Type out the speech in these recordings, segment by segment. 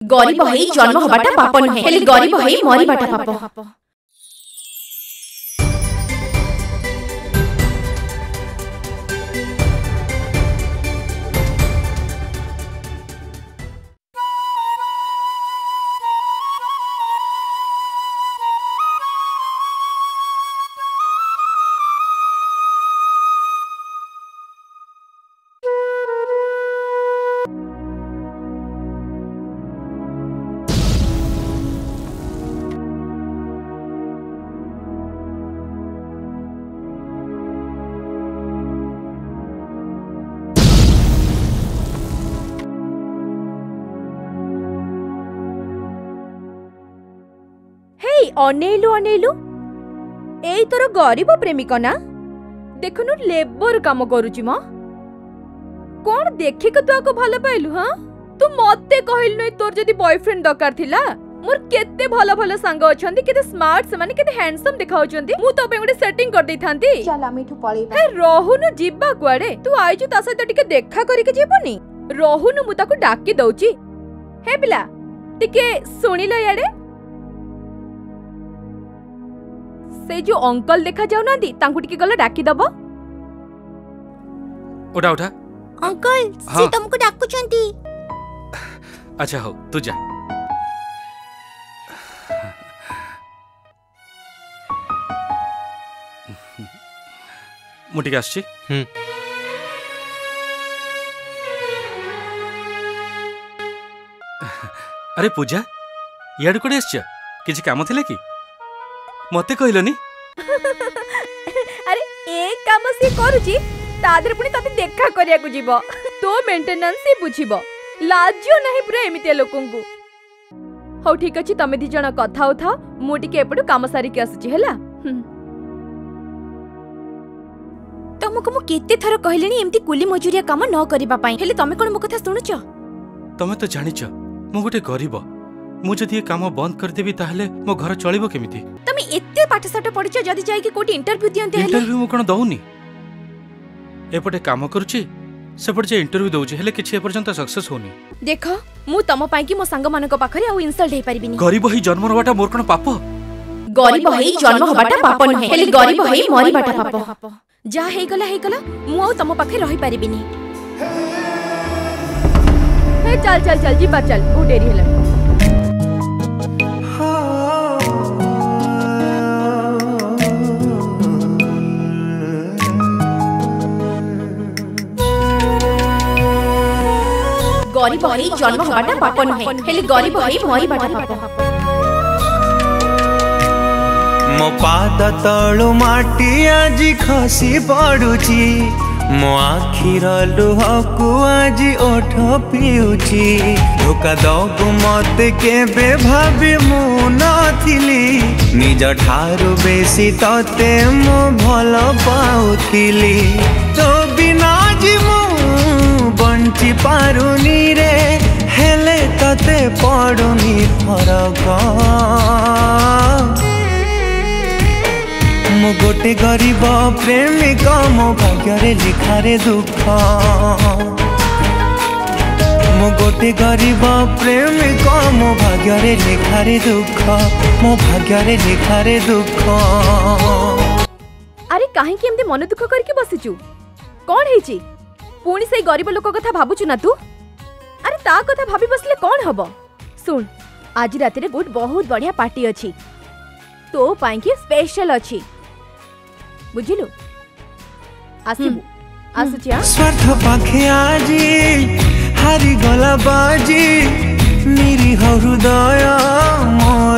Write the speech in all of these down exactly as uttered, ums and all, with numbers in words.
गरीब होई जन्म होबाटा पाप नहे, हेले गरीब होई मरिबाटा पाप। अनेलु अनेलु एई तोर गरीब प्रेमिक ना देखनु लेबर काम करूची म कोन देखि के तू आको भलो पाइलु। हां तू मते कहिल नै तोर जदी बॉयफ्रेंड दरकार थिला मोर केते भलो भलो संग अछंती केते स्मार्ट से माने केते हैंडसम देखाउचंती मु तो पे गुडे सेटिंग कर दै थांती। चल आमिठु पळेबा हे रहउनु जिब्बा कुआडे तू आइजु ता सहित टिके देखा करी के जीवनी रहउनु मु ताको डाकी दउची। हे पिला टिके सुनिलो याडे से जो अंकल देखा जाउ नांदी तांकु टिके गला डाकी दबो। उठा उठा अंकल हाँ। से तुमको डाकु चंती। अच्छा हो तू जा। मुटिके आछी हम्म अरे पूजा याड कोडे आछ किछि काम थिले कि मते कहलोनी। अरे एक काम से करूची तादर पुनी तते देखा करिया को जीवो तो मेंटेनेंस ही बुझिबो लाजियो नहीं पुरा एमिते लोकंगु। हो ठीक अछि तमे दी जण कथा उठा मु टिके एपडु काम सारी के आसुची हैला। तुमको मु केते थर कहलेनी एम्ति कुली मजूरिया काम न करिबा पई हेले तमे कोन मो कथा सुनुच। तमे तो जानिच मु गोटे गरीब मु जदी काम बंद कर देबी ताहले मो घर चलिबो केमिति। तमे एते पाठ साठ पढिच जदी जाई कि कोटी इंटरव्यू दियंते हेले इंटरव्यू मु कोन दउनी एपटे काम करूची सेपटे जे इंटरव्यू दउची हेले किछि एपर्यंत सक्सेस होनी। देखो मु तम पई कि मो संग मानक पाखरे आ इंसल्ट हे परिबिनी। गरीब होई जन्म होबाटा मोर कोन पाप। गरीब होई जन्म होबाटा पाप नहे, हेले गरीब होई मरिबाटा पाप। जा हे गला हे गला मु आ तम पाखे रही परिबिनी। हे चल चल चल जीबा चल बहुत देरी होला। गरीब होई जन्म होबाटा पाप नहे, हेले गरीब होई मरिबाटा पाप। मो पाद तळु माटी आजी खसी पडुची मो आखिर लुहकु आजी ओठ पिउची। धोका दगु मते केबे भाबी मु नथिली निज ठारु बेसी तते मो भल पाउथिली। तो बिना जी मु बंची पारुनी रे हेले तते पडुनी फरक। मो गोटे गरीब प्रेमिक मो भाग्य लिखा रे दुख। मो गोटे गरीब प्रेमिक मो भाग्य लिखा रे दुख मो भाग्य लिखा रे दुख। अरे काहे कि एमते मन दुख करके बसिचु कोन हेची पुणी से गरीब लोक कथा भाबुचु ना तू। अरे ता कथा भाबी बसले कोन हबो। सुन आज रात रे गुड बहुत बढ़िया पार्टी अछि तो पाई के स्पेशल अछि बुझिलु। आसीबु आसुचिया स्वार्थ पाखे आजी हारी गला बाजी निरीह हृदय मोर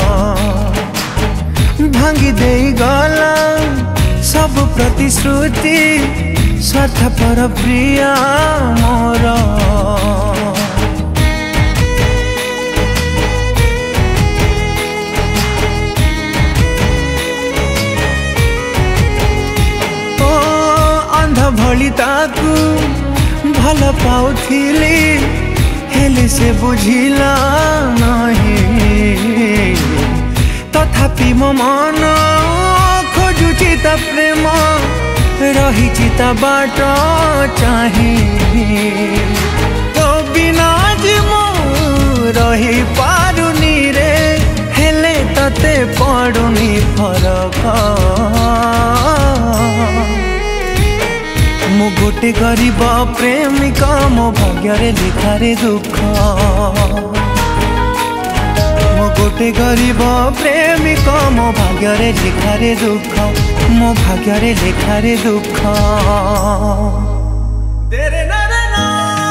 भांगी देई गला सब प्रतिश्रुति स्वार्थ पर प्रिया मोर। भली ताकू भल पाउथिली हेले से बुझिला नहीं तथापि मो मन खोजुची ता प्रेम रही ता बाट चाही। तो बिना जी मो रही पारुनी रे हेले तते पड़ुनी फरक मु गोटे गरीब प्रेमिका मो भाग्य रे लिखा रे दुख मो गोटे गरीब प्रेमिका मो भाग्य रे लिखा रे दुख मो भाग्य रे लिखा रे दुख तेरे ना ना ना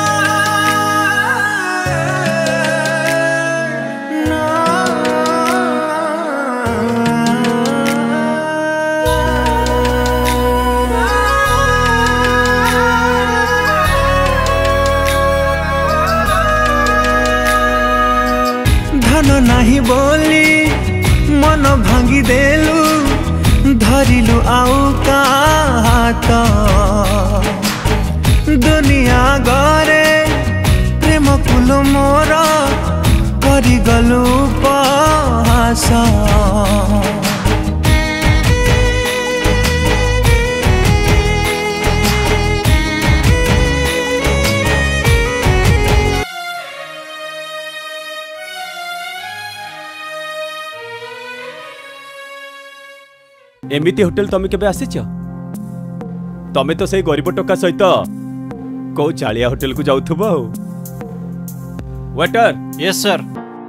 नाही बोली मन भांगी देलु धरिलु आउ का हाथ दुनिया गरे प्रेम कुल मोर करी गलु उपहास एमिति होटल तमे केबे आसीछ तमे तो सही गरीब टोका सहित को चालिया होटल को जाउथबो वेटर यस सर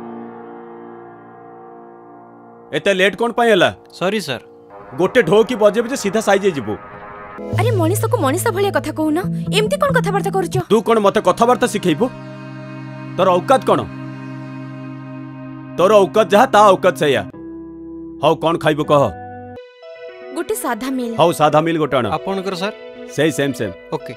एते लेट कोन पाई हला सॉरी सर गोटे ढो की बजे बजे सीधा साइज जीवो अरे मनीष को मनीष भलिया कथा कहू ना एमती कोन कथा वार्ता करूछ तू कोन मते कथा वार्ता सिखेइबो तोर औकात कोन तोर औकात जहा ता औकात सया हाउ कोन खाइबो कह गोटे साधा मिल हाउ साधा मिल गोटे आना आपन कर सर सही सेम सेम ओके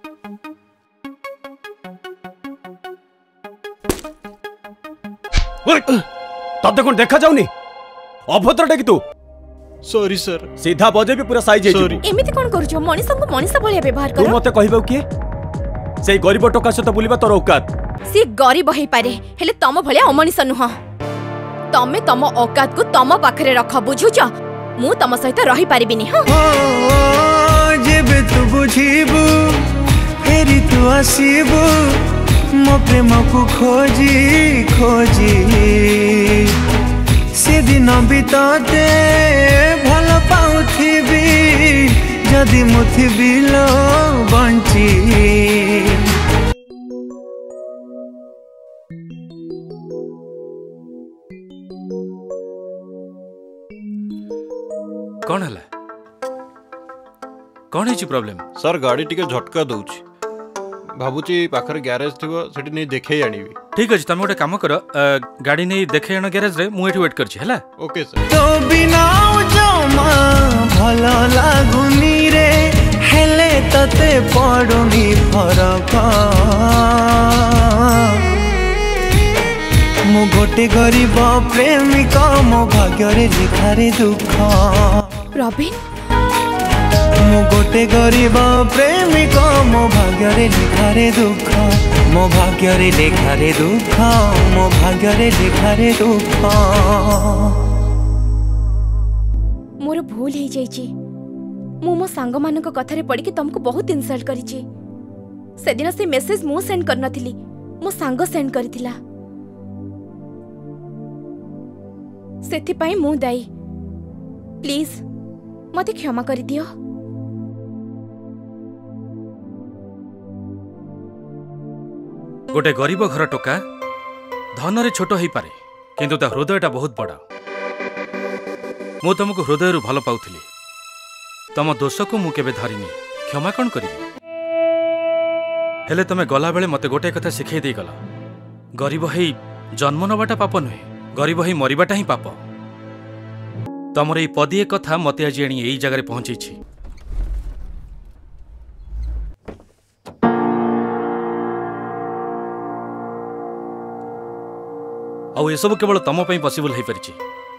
तब कोन देखा जाउनी अभद्र टे कि तू सॉरी सर सीधा बजे भी पूरा साइज Sorry. एमिति कोन करूछ मनीष को मनीष भलिया व्यवहार तू कर मते कहबो कि सेई गरीब टोका सहित बुलिबा तोर औकात सी गरीब होई पारे हेले तम भलिया अमनीष नुह तमे तम औकात को तम पाखरे रख बुझुछ मु तम सहित रही पारिबिनी हां जेबे तू बुझीबू फेरी तू आसीबू मो प्रेम को खोजी खोजी से दिन बिताते भल पाउथिबी जदि मुथिबी लो बंची कौन है कौन है प्रॉब्लम सर गाड़ी टिके झटका दउछि भाबुची पाखर गैरेज थिबो सेठी नै देखै आनिबी ठीक अछि तमे गोटे काम कर गाड़ी नै देखै आनो गैरेज रे मु एठी वेट करछि हला ओके सर तो बिना जमा भल लागुनी रे हेले तते पड़ुनी फरक मु गोटे गरीब प्रेमिका मो भाग्य रे लिखा रे दुख रबिन मु गोटे गरीब प्रेमिका मो भाग्य रे लिखा रे दुख मो भाग्य रे लिखा रे दुख मो भाग्य रे लिखा रे दुख मोर भूल हो जाइए मु मो सांग मानक कथारे पड़ी कि तुमको बहुत इनसल्ट करिछि से दिन से मेसेज मु सेंड कर नथिली मो सांग सेंड करथिला सेथि पई मु दाई प्लीज मते क्षमा कर दियो गोटे गरीब घर टोका धन रे छोट होई पारे किंतु ता हृदयटा बहुत बड़ा मु तुमको हृदय रु भल पाउथिली तम दोष को मु केबे धरिनी क्षमा कौन करी हेले तमे गला बेले मते गोटे कथा सिखाई दे गला गरीब हेई जन्म नबाटा पाप नुहे गरीब हेई मरिबाटा ही पाप तमर एई पदिए कथा मते आज एणी एई जगह रे पहुंची छी आउ ए सब केवल तम पई पॉसिबल है परिछि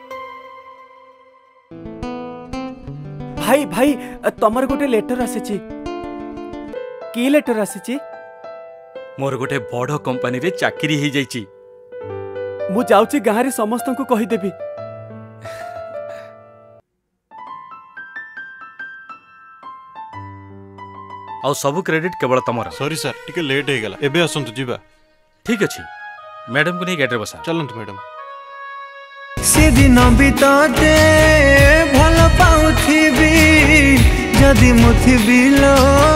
भाई भाई तमर गोटे लेटर आसीछि की लेटर आसीछि मोर गोटे बड़ कंपनी रे चाकरी ही जाइछि मु जाउछि गाहरी समस्त को कहि देबी आउ सब क्रेडिट केवल तमर सॉरी सर टिके लेट हे गेला एबे आसंतु जीवा ठीक अछि मैडम को नहीं गेट रे बसा। चलंतु मैडम। से दिन भी तते भल पाउथिबी जदि मुथिबी लो